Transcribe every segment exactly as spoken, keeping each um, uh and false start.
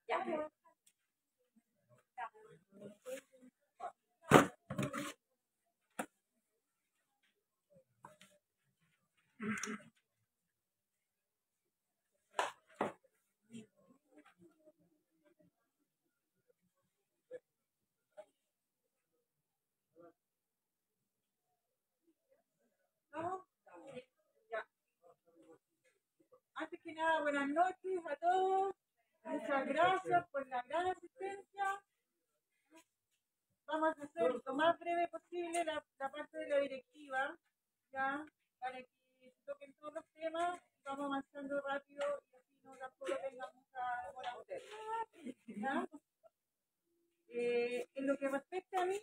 Ya. ¿Vamos? Ya. Antes que nada, buenas noches a todos. Muchas gracias por la gran asistencia. Vamos a hacer lo más breve posible la, la parte de la directiva, ya, para que se toquen todos los temas. Vamos avanzando rápido y así no tampoco tengan mucha demora a ustedes. ¿Ya? Eh, en lo que respecta a mí,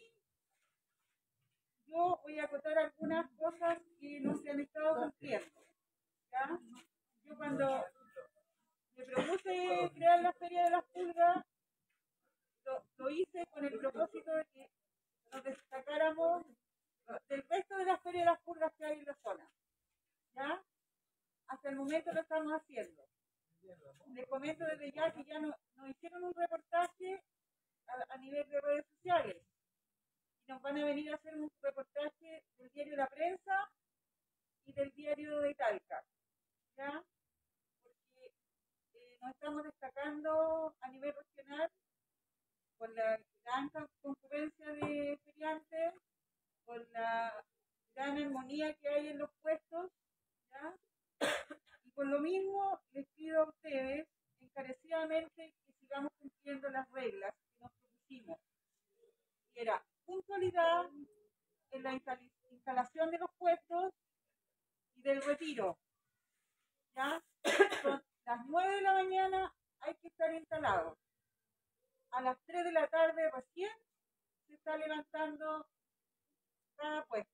yo voy a acotar algunas cosas que no se han estado cumpliendo. ¿Ya? Yo cuando me propuse crear la Feria de las Pulgas, lo, lo hice con el propósito de que nos destacáramos del resto de la Feria de las Pulgas que hay en la zona. ¿Ya? Hasta el momento lo estamos haciendo. Les comento desde ya que ya no, nos hicieron un reportaje a, a nivel de redes sociales. Y nos van a venir a hacer un reportaje del diario La Prensa y del diario de Talca. ¿Ya? Porque eh, nos estamos destacando a nivel regional con la gran concurrencia de feriantes, con la gran armonía que hay en los puestos, ¿ya? Y por lo mismo les pido a ustedes encarecidamente que sigamos cumpliendo las reglas que nos propusimos. Y era puntualidad en la instalación de los puestos y del retiro. ¿Ya? Son las nueve de la mañana, hay que estar instalados. A las tres de la tarde recién se está levantando cada puesto.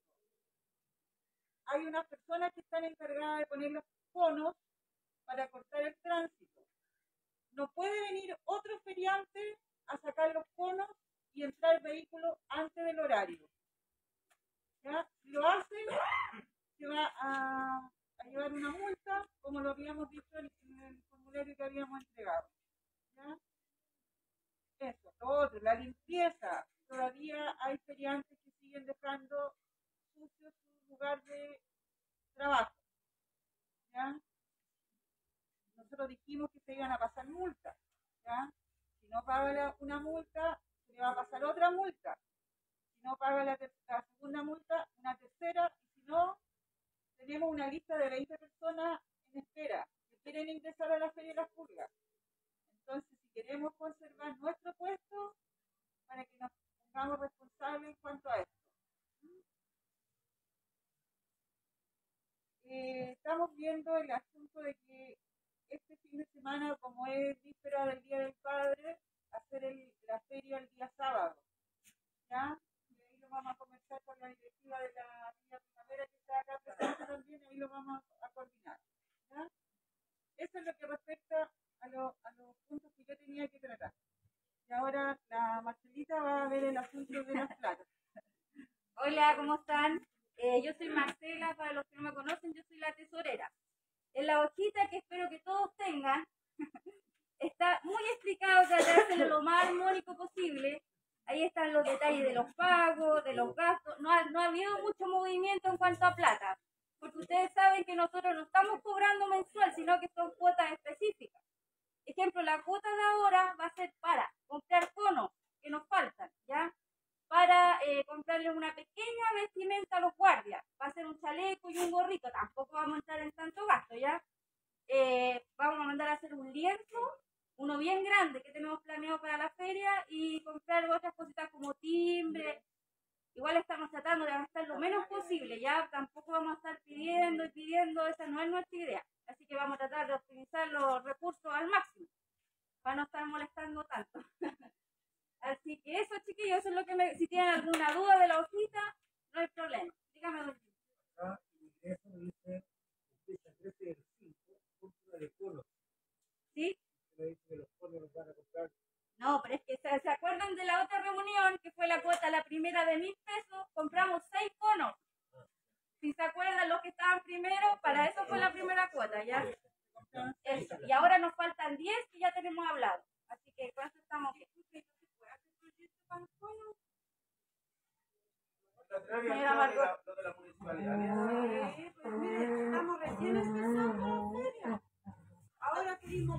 Hay unas personas que están encargadas de poner los conos para cortar el tránsito. No puede venir otro feriante a sacar los conos y entrar el vehículo antes del horario. ¿Ya? Si lo hace, se va a, a llevar una multa, como lo habíamos dicho en, en el formulario que habíamos entregado. ¿Ya? Eso, lo otro, la limpieza. Todavía hay feriantes que siguen dejando sucio su lugar de trabajo. ¿Ya? Nosotros dijimos que se iban a pasar multas. ¿Ya? Si no paga la, una multa, se le va a pasar otra multa. Si no paga la, la segunda multa, una tercera. Y si no, tenemos una lista de veinte personas en espera que quieren ingresar a la Feria de las Pulgas. Entonces, si queremos conservar nuestro puesto, para que nos pongamos responsables en cuanto a esto. Eh, estamos viendo el asunto de que este fin de semana, como es víspera del Día del Padre, hacer el, la feria el día sábado. ¿Ya? Y ahí lo vamos a conversar con la directiva de la Villa Primavera que está acá presente también, ahí lo vamos a, a coordinar. ¿Ya? Eso es lo que respecta a, lo, a los puntos que yo tenía que tratar. Y ahora la Marcelita va a ver el asunto de las platas. Hola, ¿cómo están? Eh, yo soy Marcela, para los que no me conocen, yo soy la tesorera. En la hojita que espero que todos tengan, está muy explicado, tratar de lo más armónico posible. Ahí están los detalles de los pagos, de los gastos. No ha, no ha habido mucho movimiento en cuanto a plata, porque ustedes saben que nosotros no estamos cobrando mensual, sino que son cuotas específicas. Ejemplo, la cuota de ahora va a ser para comprar conos que nos faltan, ¿ya? Para eh, comprarles una pequeña vestimenta a los guardias. Va a ser un chaleco y un gorrito. Tampoco vamos a entrar en tanto gasto, ¿ya? Eh, vamos a mandar a hacer un lienzo, uno bien grande que tenemos planeado para la feria y comprar otras cositas como timbre. Igual estamos tratando de gastar lo menos posible, ¿ya? Tampoco vamos a estar pidiendo y pidiendo, esa no es nuestra idea. Así que vamos a tratar de optimizar los recursos al máximo, para no estar molestando tanto. Así que eso, chiquillos, eso es lo que me... Si tienen alguna duda de la hojita, no hay problema. Dígame, don Gil. Acá el ingreso dice fecha trece del cinco, compra de conos. ¿Sí? Usted dice que los conos los van a comprar. No, pero es que ¿se, ¿se acuerdan de la otra reunión que fue la cuota, la primera de mil pesos? Compramos seis conos. Si se acuerdan los que estaban primero, para eso fue la primera cuota, ¿ya? Eso. Y ahora nos faltan diez que ya tenemos hablado. Así que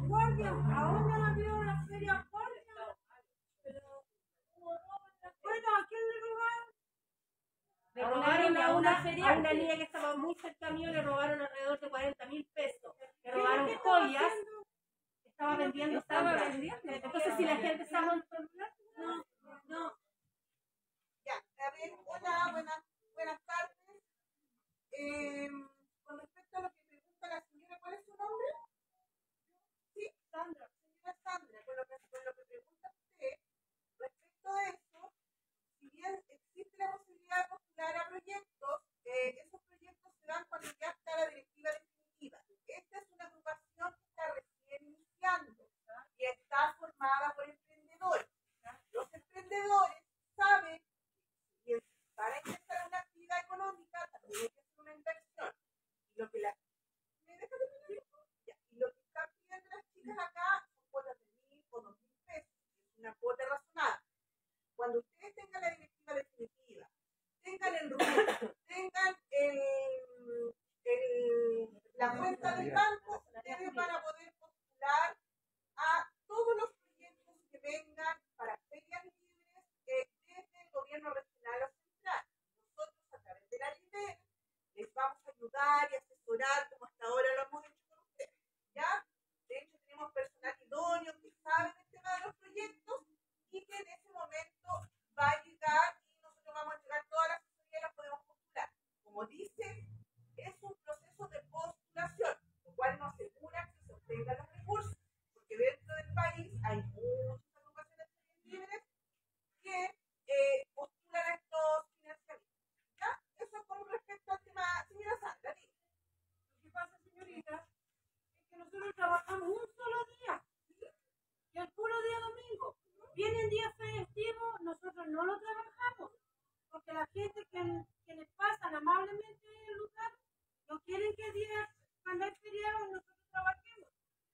guardias, ¿a dónde la vio la feria guardia? Pero hubo robo en la feria. Bueno, ¿a quién le robaron? Le robaron a una, a una niña que estaba muy cerca mío, le robaron alrededor de cuarenta mil pesos. Le robaron joyas. Estaba vendiendo, estaba vendiendo. Entonces, si la gente estaba en no, no. Ya, a ver, hola, buenas, buenas tardes. Eh, con respecto a lo que pregunta la señora, ¿cuál es su nombre? Sí, Sandra, señora Sandra, con lo que, con lo que pregunta usted, respecto a eso, si bien existe la posibilidad de postular a proyectos, eh, esos proyectos se dan cuando ya está la directiva definitiva. Esta es una agrupación que está recién iniciando y está formada por emprendedores. Los emprendedores saben que para empezar una actividad económica también hay que hacer una inversión. Y lo que la ¿me deja terminar? Ya. Y lo que están pidiendo las chicas acá son cuotas de mil o dos mil pesos. Es una cuota razonable. Cuando ustedes tengan la directiva definitiva, tengan el RUT, tengan el, el, la cuenta del banco, ustedes van a poder postular a todos los proyectos que vengan para ferias libres eh, desde el gobierno regional o central. Nosotros, a través de la L I D E, les vamos a ayudar y asesorar como hasta ahora lo hemos hecho con ustedes. ¿Ya? De hecho, tenemos personal idóneo que sabe del tema de los proyectos y que en ese momento va a llegar y nosotros vamos a llegar todas las asesorías y las podemos postular. Como dice, es un proceso de postulación, lo cual nos asegura que se obtengan los recursos, porque dentro del país hay muchas agrupaciones libres que eh, postulan a estos financiamientos. ¿Ya? Eso es con respecto al tema, señora Sandra, diga. Lo que pasa, señorita, es que nosotros trabajamos un solo día, ¿sí? Y el puro día domingo. Vienen días festivos, nosotros no lo trabajamos, porque la gente que, que les pasan amablemente el lugar no quieren que días cuando hay feriado nosotros trabajemos.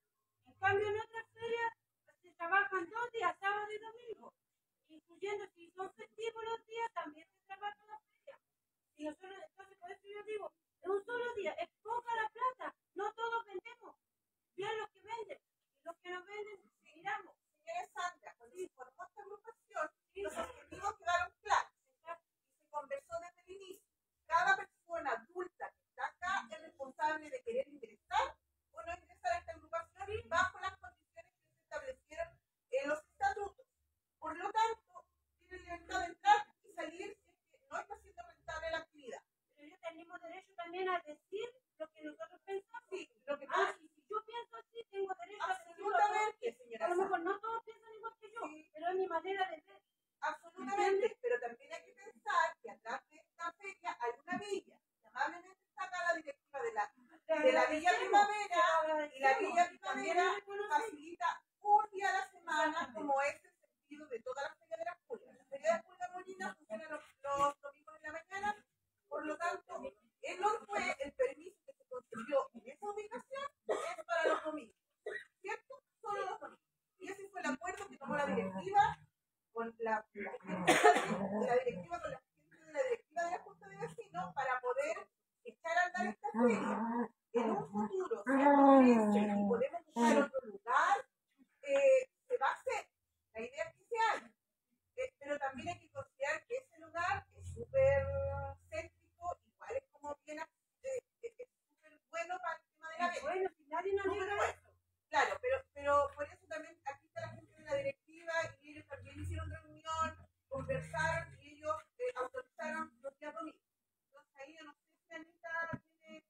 En cambio, en otras ferias se trabajan dos días, sábado y domingo, incluyendo si son festivos los días, también se trabaja la feria. Y nosotros, entonces, por eso yo digo, es un solo día, es poca la plata, no todos vendemos, bien los que venden, y los que no venden, miramos. Señora Sandra, cuando se formó esta agrupación, los objetivos quedaron claros y se conversó desde el inicio. Cada persona adulta que está acá es responsable de querer ingresar o no ingresar a esta agrupación bajo las condiciones que se establecieron en los estatutos. Por lo tanto, tiene libertad de entrar y salir si es que no está siendo rentable la actividad. Pero yo tenemos derecho también a decir lo que nosotros pensamos. Sí, lo que Ah, pasa y si yo pienso así, tengo derecho a decirlo. absolutamente, señora A lo mejor Sandra. no todos piensan igual que yo, Sí. pero es mi manera de ver. Absolutamente, pero también hay que pensar que atrás de esta feria hay una villa. Y amablemente está acá la directiva de la, de la Villa Primavera, y la Villa Primavera facilita un día a la semana, como es el sentido de todas las ferias de las pulgas. La feria de las pulgas molinas funciona los, los domingos en la mañana, por lo tanto, el hoy fue el permiso que se consiguió en esa ubicación es para los domingos, ¿cierto? Solo los domingos. Y ese fue el acuerdo que tomó la directiva con la, la, gente, la directiva con la gente de la directiva de la Junta de Vecinos para poder echar a andar esta feria. En un futuro, si crece y podemos buscar otro lugar, eh, se va a hacer. La idea es que se haga. Eh, pero también hay que considerar que ese lugar es súper céntrico, igual es como bien, eh, es súper bueno para el tema de la venta. Bueno, si nadie nos Súper diga bueno. eso. Claro, pero, pero por eso también aquí está la gente de la directiva y ellos también hicieron reunión, conversaron y ellos eh, autorizaron los días domingos. Entonces ahí yo no sé si Anita tiene,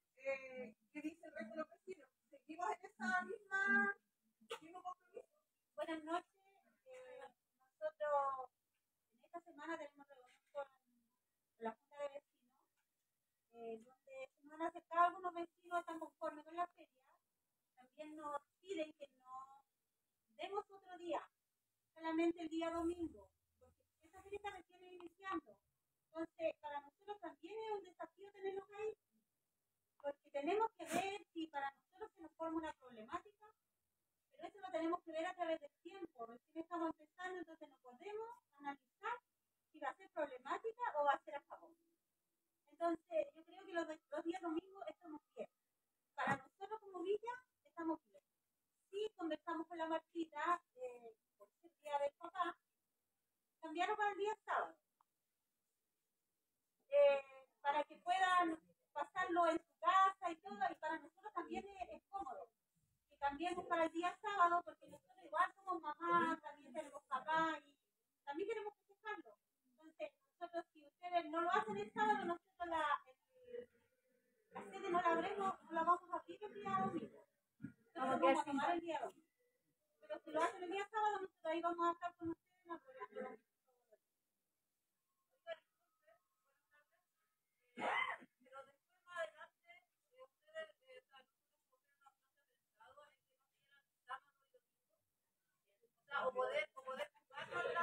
eh, qué dice el resto de los vecinos. ¿Seguimos en esa misma, mismo compromiso? Buenas noches. Eh, nosotros en esta semana tenemos reunión con la Junta de Vecinos, eh, donde se nos han acercado algunos vecinos tan conformes con la feria. También nos piden que no demos otro día, solamente el día domingo, porque esta feria está recién iniciando. Entonces, para nosotros también es un desafío tenerlos ahí, porque tenemos que ver si para nosotros se nos forma una problemática, pero eso lo tenemos que ver a través del tiempo. Recién estamos empezando, entonces no podemos analizar si va a ser problemática o va a ser a favor. Entonces, yo creo que los, los días domingos estamos bien. Para nosotros como villa, estamos bien. Sí estábamos con la Marquita, eh, por ser día del papá, cambiaron para el día sábado. Eh, para que puedan pasarlo en su casa y todo, y para nosotros también es, es cómodo. Que cambiemos para el día sábado, porque nosotros igual somos mamás, también tenemos papá, y también queremos festejarlo. Entonces, nosotros, si ustedes no lo hacen el sábado, nosotros la, el, la sede no la abrimos, no la vamos a abrir el día domingo. Nosotros vamos a tomar el día domingo. Pero si lo hacen el día sábado, nosotros ahí vamos a estar con ustedes apoyándolos. Pero después más adelante, eh, ustedes, eh, o sea, nosotros como ser una plaza del Estado en que no tuvieran sábado y domingo. O sea, o poder, o poder jugar con la.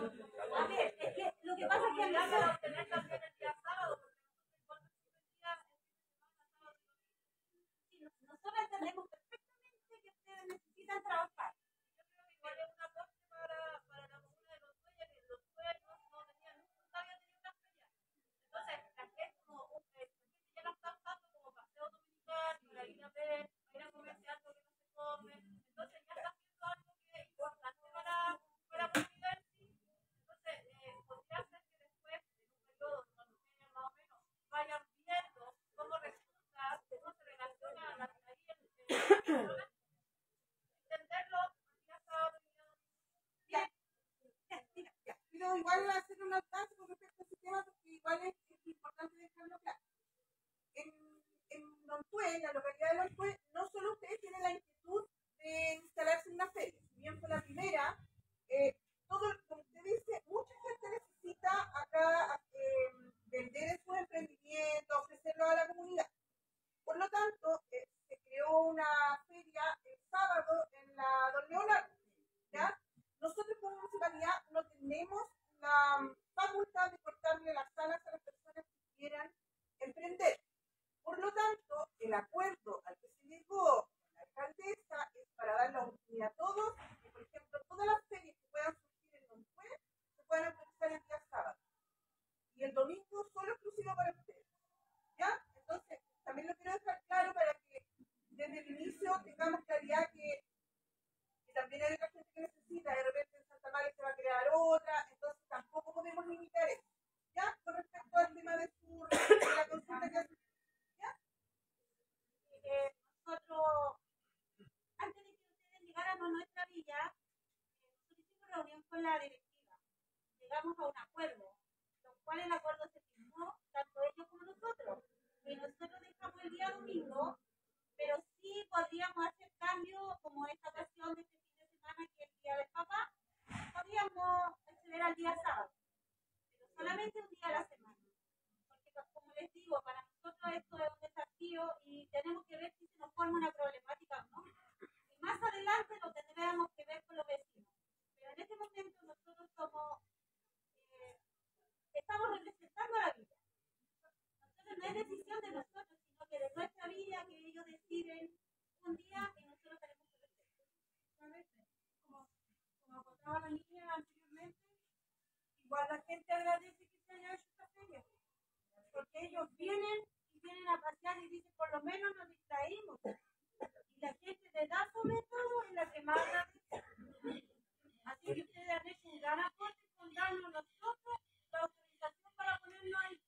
A ver, es que lo que pasa es que la nosotros, obtener también el día sábado, porque nosotros igual recibimos el día el fin de semana, sábado y domingo. sí, nosotros entendemos perfectamente que ustedes necesitan trabajar. Yo creo que igual es un aporte para, para la comuna de Los Dueños, que Los Dueños no tenían, nunca habían tenido una feria. Entonces, la gente como un eh, la gente ya la está usando como paseo dominical, para ir a ver, para ir a comerse algo que no se come. Entonces ya está haciendo algo que es importante para, para Providencia. Entonces, eh, podría ser que después, en un periodo, cuando ustedes más o menos vayan viendo cómo resulta, cómo se relaciona la ahí en, en las personas, entenderlo, ya sábado y domingo. Ya, ya, mira, ya. Pero igual hacer un alcance con respecto a ese tema, porque igual es, es importante dejarlo claro. En, en Nontue, en la localidad de Nontue, no solo ustedes tienen la inquietud de instalarse en una feria, si bien fue la primera, eh, todo, como usted dice, mucha gente necesita acá eh, vender sus emprendimientos, ofrecerlo a la comunidad. Por lo tanto, eh, se creó una feria el sábado en la Don Leonardo, ¿ya? Nosotros como municipalidad no tenemos la facultad de cortarle las alas a las personas que quieran emprender. Por lo tanto, el acuerdo al que se llegó con la alcaldesa es para dar la oportunidad a todos, que por ejemplo todas las ferias que puedan surgir en Nontue se puedan autorizar el día sábado. Y el domingo solo exclusivo para ustedes. ¿Ya? Entonces, también lo quiero dejar claro para que desde el inicio tengamos claridad que, que también hay otra gente que necesita, de repente en Santa María se va a crear otra, entonces tampoco podemos limitar eso. ¿Ya? Con respecto al tema de su de la consulta que hace. ¿Ya? Eh, nosotros, antes de que ustedes llegaran a nuestra villa, eh, nosotros hicimos reunión con la directiva. Llegamos a un acuerdo, lo cual el acuerdo se firmó tanto ellos como nosotros. Que nosotros dejamos el día domingo, pero sí podríamos hacer cambios como esta ocasión de este fin de semana, que es el día del papá, podríamos acceder al día sábado, pero solamente un día a la semana. Porque como les digo, para nosotros esto es un desafío y tenemos que ver si se nos forma una problemática o no. Y más adelante lo tendremos que ver con los vecinos. Pero en este momento nosotros somos, eh, estamos representando a la villa. Nosotros no es decisión de nosotros, sino que de nuestra vida, que ellos deciden un día y nosotros tenemos que respetar. ¿Sabes? Como, como contaba la niña anteriormente, igual la gente agradece que se haya hecho esta feria. Porque ellos vienen y vienen a pasear y dicen, por lo menos nos distraímos. Y la gente de edad, sobre todo, es la que más agradece. Así que ustedes han hecho un gran aporte con darnos nosotros la autorización para ponerlo ahí.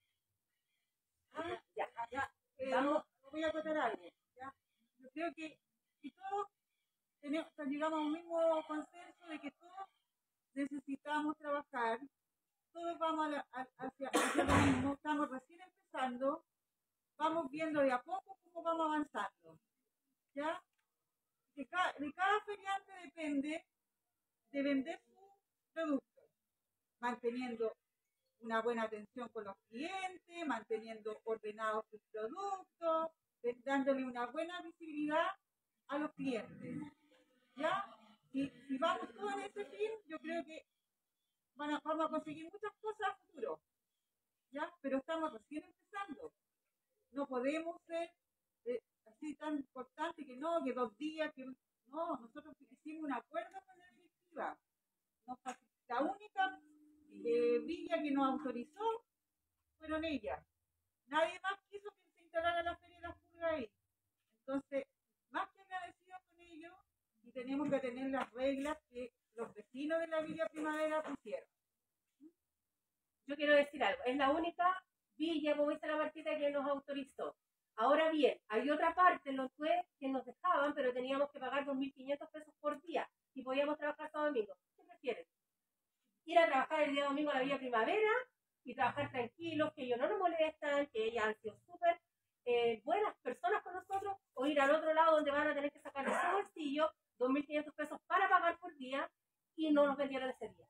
Ah, ya, ya. Eh, Vamos. No, voy a contar algo. ¿Ya? Yo creo que si todos tenemos, o sea, llegamos a un mismo consenso de que todos necesitamos trabajar, todos vamos a la, a, hacia, hacia lo mismo, estamos recién empezando, vamos viendo de a poco cómo vamos avanzando. ¿Ya? De cada, de cada feriante depende de vender su producto, manteniendo una buena atención con los clientes, manteniendo ordenados sus productos, dándole una buena visibilidad a los clientes. ¿Ya? Si, si vamos todos en ese fin, yo creo que van a, vamos a conseguir muchas cosas a futuro. ¿Ya? Pero estamos recién empezando. No podemos ser eh, así tan importante que no, que dos días, que no, nosotros hicimos un acuerdo con la directiva. Nos, la única eh, villa que nos autorizó fueron ellas. Nadie más quiso que se instalara la Feria de las Pulgas ahí. Entonces, más que agradecidos con ellos, y tenemos que tener las reglas que los vecinos de la Villa Primavera pusieron. Yo quiero decir algo, es la única villa, como dice la Martita, que nos autorizó. Ahora bien, hay otra parte en los web que nos dejaban, pero teníamos que pagar dos mil quinientos pesos por día y podíamos trabajar todo domingo. ¿Qué prefieren? Ir a trabajar el día domingo a la Villa Primavera y trabajar tranquilos, que ellos no nos molestan, que ellas han sido súper eh, buenas personas con nosotros, o ir al otro lado donde van a tener que sacar de su bolsillo dos mil quinientos pesos para pagar por día y no nos vendieron ese día.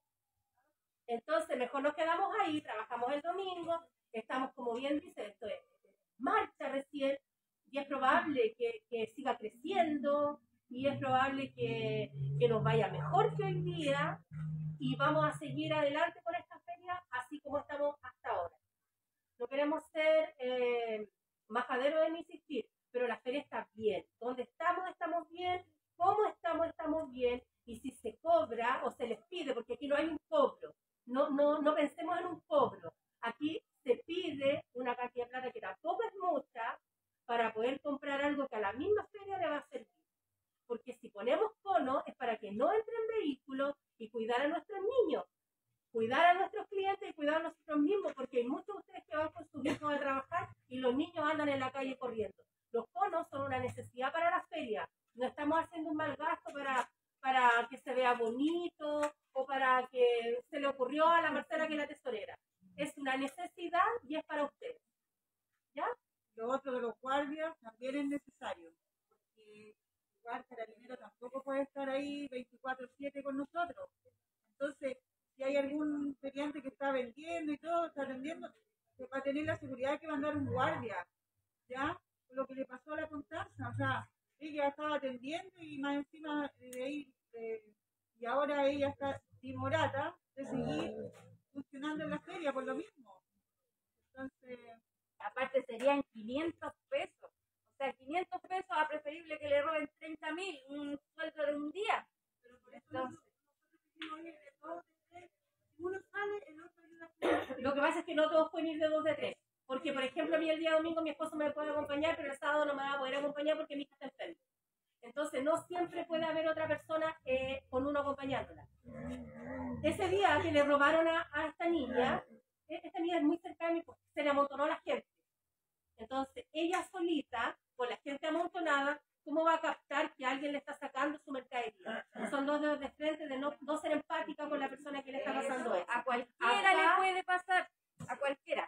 Entonces, mejor nos quedamos ahí, trabajamos el domingo, estamos, como bien dice, esto es marcha recién, y es probable que, que siga creciendo, y es probable que, que nos vaya mejor que hoy día, y vamos a seguir adelante con esta feria, así como estamos hasta ahora. No queremos ser eh, majaderos en insistir, pero la feria está bien. Donde estamos, estamos bien. Cómo estamos, estamos bien. Y si se cobra o se les pide, porque aquí no hay un cobro, no, no, no pensemos en un cobro. Aquí se pide una cantidad de plata que tampoco es mucha para poder comprar algo que a la misma feria le va a servir. Porque si ponemos cono es para que no entren vehículos y cuidar a nuestros niños, cuidar a nuestros clientes y cuidar a nosotros mismos, porque hay muchos de ustedes que van con sus hijos a trabajar y los niños andan en la calle corriendo. Los conos son una necesidad para la feria. No estamos haciendo un mal gasto para, para que se vea bonito o para que se le ocurrió a la Marcela que es la tesorera. Es una necesidad y es para ustedes. ¿Ya? Lo otro de los guardias también es necesario, porque igual Carabinero tampoco puede estar ahí veinticuatro siete con nosotros. Entonces, si hay algún feriante que está vendiendo y todo, está vendiendo, se va a tener la seguridad de que va a andar un guardia, ¿ya? Lo que le pasó a la Constanza, o sea, ella estaba atendiendo y más encima de ahí, eh, y ahora ella está timorata de seguir funcionando en la feria por lo mismo. Entonces, aparte serían quinientos pesos. O sea, quinientos pesos a preferible que le roben treinta mil, un sueldo de un día. Pero por eso Entonces, nosotros decimos ir de dos, de tres. Si uno sale, el otro ayuda a Lo que pasa es que no todos pueden ir de dos de tres. Porque, por ejemplo, a mí el día domingo mi esposo me puede acompañar, pero el sábado no me va a poder acompañar porque mi hija está enferma. Entonces, no siempre puede haber otra persona eh, con uno acompañándola. Ese día que le robaron a, a esta niña, esta niña es muy cercana a mí, pues, se le amontonó la gente. Entonces, ella solita, con la gente amontonada, ¿cómo va a captar que alguien le está sacando su mercadería? Son dos dedos de frente de no, no ser empática con la persona que le está pasando eso. a cualquiera Acá, le puede pasar, a cualquiera.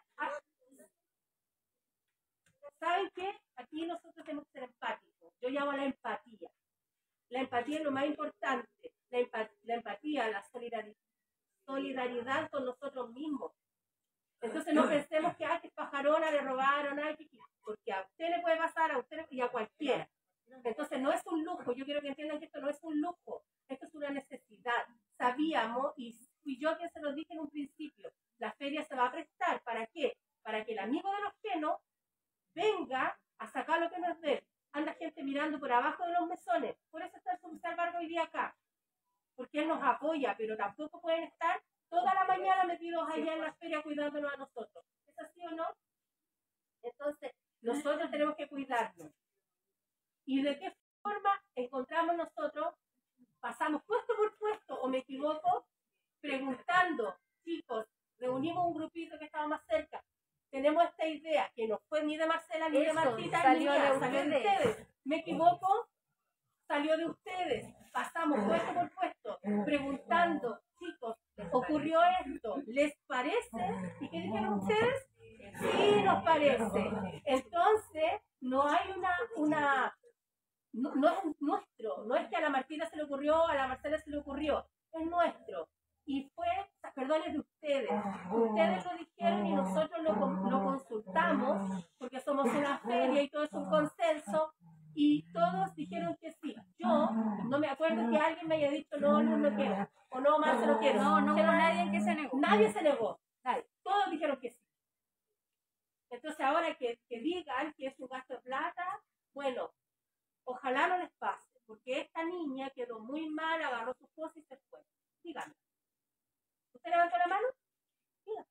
¿saben qué? Aquí nosotros tenemos que ser empáticos. Yo llamo a la empatía. La empatía es lo más importante. La, empa la empatía, la solidaridad, solidaridad con nosotros mismos. Entonces no pensemos que, ay, que es pajarona, le robaron, ay, que, porque a usted le puede pasar, a usted y a cualquiera. Entonces no es un lujo. Yo quiero que entiendan que esto no es un lujo. Esto es una necesidad. Sabíamos, y fui yo quien se lo dije en un principio, la feria se va a prestar. ¿Para qué? Para que el amigo de los genos venga a sacar lo que nos dé. Anda gente mirando por abajo de los mesones. Por eso está el subsal Vargas hoy día acá. Porque él nos apoya, pero tampoco pueden estar toda la mañana metidos allá en la feria cuidándonos a nosotros. ¿Es así o no? Entonces, nosotros tenemos que cuidarnos. ¿Y de qué forma encontramos nosotros? Pasamos puesto por puesto, o me equivoco, preguntando, chicos, reunimos un grupito que estaba más cerca. Tenemos esta idea que no fue ni de Marcela ni Eso, de Martita, salió ni mía, de salió de ustedes. ustedes. ¿Me equivoco? Salió de ustedes. Pasamos puesto por puesto, preguntando, chicos, ocurrió esto, ¿les parece? ¿Y qué dijeron ustedes? Sí, nos parece. Entonces, no hay una, una no, no es nuestro, no es que a la Martina se le ocurrió, a la Marcela se le ocurrió, es nuestro. Y fue, perdón, es de ustedes. Ustedes lo dijeron y nosotros lo, lo consultamos, porque somos una feria y todo es un consenso, y todos dijeron que sí. Yo no me acuerdo que alguien me haya dicho, no, no lo quiero, o no, más se lo quiero. No, no hubo Pero nadie que se negó. Nadie se negó, nadie. Todos dijeron que sí. Entonces ahora que, que digan que es un gasto de plata, bueno, ojalá no les pase, porque esta niña quedó muy mal, agarró sus cosas y se fue. Díganme. ¿Usted levantó la mano? Díganme.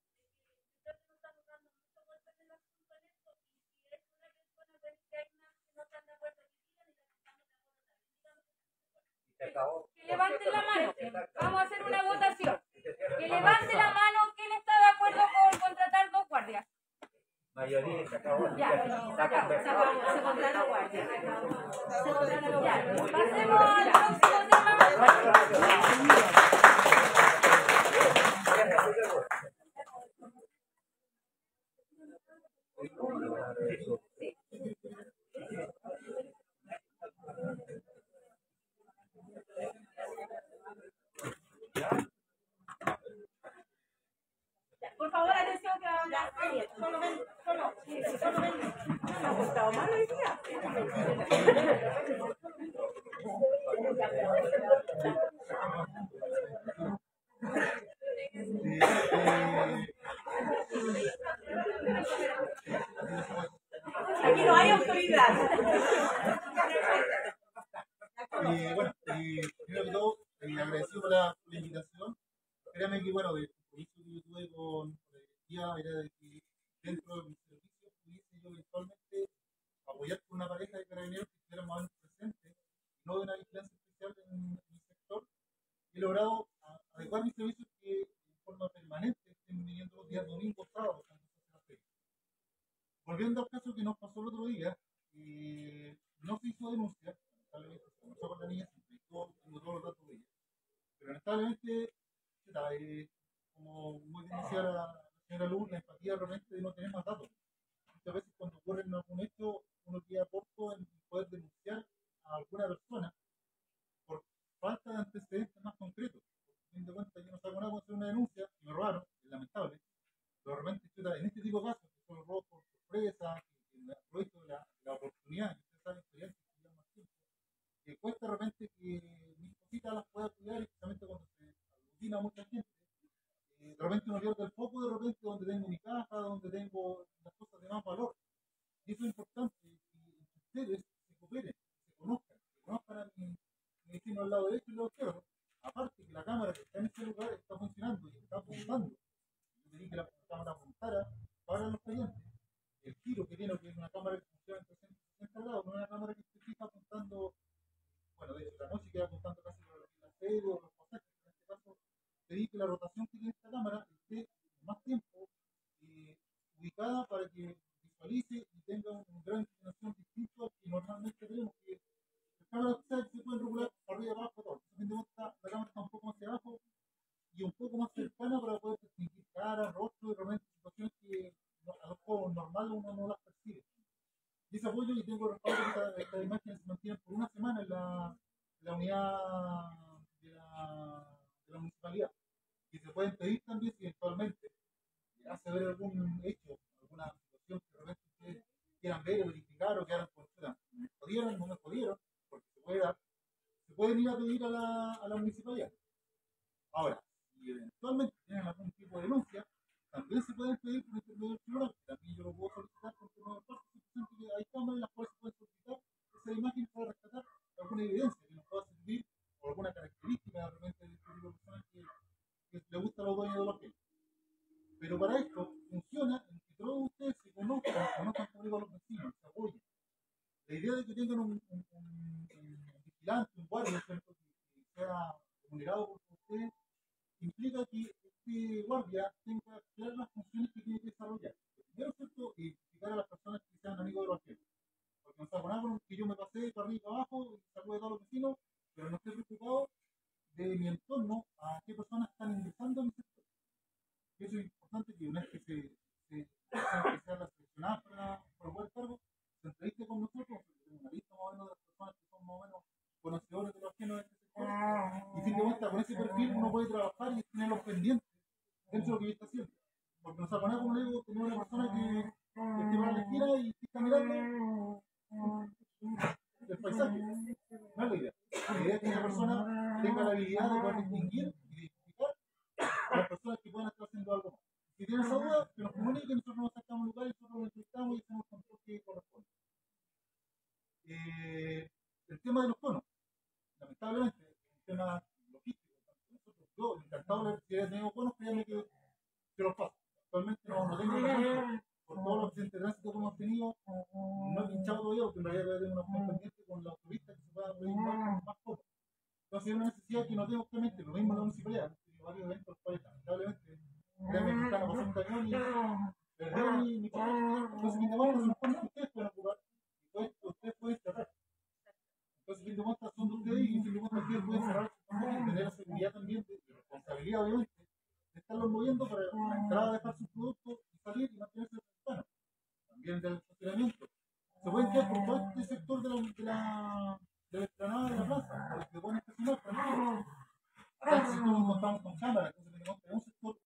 Que levanten la mano. Vamos a hacer una votación. Que levante la mano quién está de acuerdo con contratar dos guardias. Mayoría se acabó. Ya, se acabó, se acabó, se contrata guardia. Se contrata guardia. Pasemos al próximo tema. Por favor, atención que va a hablar. Solo ven, solo, sí, solo ven. Me ha gustado mal hoy día. Aquí no hay autoridad. Eh, bueno, eh, primero que todo, eh, agradecido por la, por la invitación. Créanme que, bueno, el compromiso que yo tuve con la directiva era de que dentro de mis servicios pudiese yo eventualmente apoyar con una pareja de carabineros que estuvieran más presentes, no de una vigilancia especial en, en mi sector. He logrado a, adecuar mis servicios que en forma permanente estén viniendo los días domingos, sábados, cuando se hace la feria. Volviendo al caso que nos pasó el otro día, eh, no se hizo denuncia, lamentablemente se comenzó con la niña, se implicó, tengo todos los datos de ella. Pero lamentablemente, eh, como muy bien decía la señora Luz, la empatía de repente de no tener más datos. Muchas veces cuando ocurre algún hecho, uno queda corto en poder denunciar a alguna persona por falta de antecedentes más concretos. Por fin de cuentas, yo no saco nada con hacer una denuncia, y me robaron, es lamentable. Pero de repente, en este tipo de casos, que son robos por sorpresa, que me aprovecho de la, la oportunidad, que ustedes saben, experiencia, que llevan más tiempo, que cuesta de repente que mis cositas las pueda cuidar, especialmente cuando se aglutina mucha gente. Eh, de repente uno pierde el foco, de repente donde tengo mi caja, donde tengo las cosas de más valor. Y eso es importante, que ustedes se cooperen, se conozcan, se conozcan a mi, mi vecino al lado derecho y al lado izquierdo. Aparte que la cámara que está en este lugar está funcionando y está apuntando. Yo pedí que la cámara apuntara para los clientes. El giro que tiene, que es una cámara que funciona en trescientos sesenta grados, no es una cámara que se fija apuntando, bueno, de hecho la noche queda apuntando casi por la sede o los pasajes. En este caso, pedí que la rotación que tiene esta cámara esté más tiempo eh, ubicada para que visualice y tenga un gran inclinación distinto al que normalmente tenemos, que las cámaras se pueden regular arriba, abajo, todo. A fin de cuentas, la cámara está un poco más hacia abajo y un poco más cercana para poder distinguir caras, rostros y realmente situaciones que a los ojos normales uno no las percibe. Y ese apoyo, y tengo respaldo que estas esta imágenes se mantienen por una semana en la, la unidad de la, de la municipalidad. Y se pueden pedir también si eventualmente hace ver algún hecho, alguna situación que de repente ustedes quieran ver o verificar o quieran consultar. Me jodieron, no me jodieron, porque se puede dar. Se pueden ir a pedir a la, a la municipalidad. Ahora, si eventualmente tienen algún tipo de denuncia, también se pueden pedir por intermedio del tribunal. También yo lo puedo solicitar porque no parte que hay cámaras en las cuales se puede solicitar esa imagen para rescatar alguna evidencia que nos pueda servir o alguna característica de repente de este tipo de personas que, que le gusta a los dueños de los bienes. Pero para esto funciona en que todos ustedes se conozcan, conozcan como a los vecinos, se apoyen. La idea de que tengan un, un, un, un vigilante, un guardia, ¿cierto? Que, que sea remunerado por ustedes, implica que este guardia tenga claras las funciones que tiene que desarrollar. Primero, ¿cierto? Identificar a las personas que sean amigos de los ajenos. Porque no se nada que yo me pasé para arriba y para abajo y salude a todos los vecinos, pero no estoy preocupado de mi entorno a qué personas están ingresando a mi sector. Y eso es importante que una vez que se, se, se sean las seleccionadas para, para el buen cargo, se entreviste con nosotros, tenemos una lista más o menos de las personas que son más o menos conocedores de los ajenos de este sector. Y fin de cuentas, con ese perfil uno puede trabajar y tenerlos pendientes dentro de lo que está haciendo. Porque nos apanamos, como le digo, tener una persona que, que esté para la esquina y que está mirando el paisaje. No es la idea. La idea es que esa persona tenga la habilidad de poder distinguir y identificar a las personas que puedan estar haciendo algo más. Si tienen esa duda, que nos comuniquen, nosotros nos sacamos un lugar y nosotros lo entrevistamos y hacemos el control que corresponde. Eh, el tema de los conos, lamentablemente, es un tema logístico. Nosotros, yo, encantado de si tengo conos, créanme que se los paso. Actualmente no, no tengo razón por todos los accidentes de tránsito que hemos tenido, no he pinchado todavía porque en realidad tengo una opción pendiente con la autovista que se pueda abrir más, más poco. Entonces, que no tengo obviamente lo mismo en la municipalidad, tengo varios eventos los cuales lamentablemente créanme que están a pasar un camión y perdieron mi, mi papel. Entonces fin de muestra se supone que ustedes pueden ocupar y todo esto ustedes pueden cerrar. Entonces fin de muestra son de ustedes y fin de muestra ustedes pueden cerrar y tener la seguridad también de, de responsabilidad obviamente de estarlos moviendo para entrar a dejar sus productos y salir y mantenerse en también del funcionamiento. Se pueden quedar por todo este sector de la, de la,